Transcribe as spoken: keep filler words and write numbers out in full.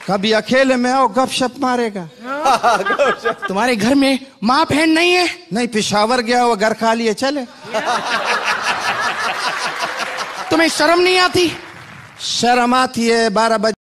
कभी अकेले में आओ गपशप मारेगा। तुम्हारे घर में माँ बहन नहीं है? नहीं, पिशावर गया वो, घर खा लिए चले। तुम्हें शर्म नहीं आती? शर्म आती है, बारह बजे